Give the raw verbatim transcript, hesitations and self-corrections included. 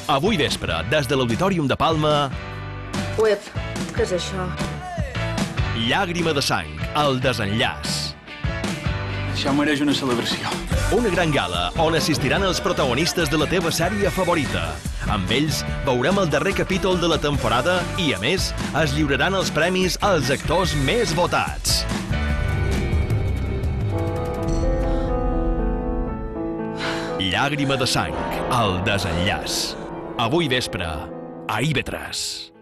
Avui vespre, des de l'Auditorium de Palma... Uep, què és això? Llàgrima de sang, el desenllaç. Això mereix una celebració. Una gran gala on assistiran els protagonistes de la teva sèrie favorita. Amb ells veurem el darrer capítol de la temporada i, a més, es lliuraran els premis als actors més votats. Llàgrima de sang, el desenllaç. Avui vespre, a I V tres.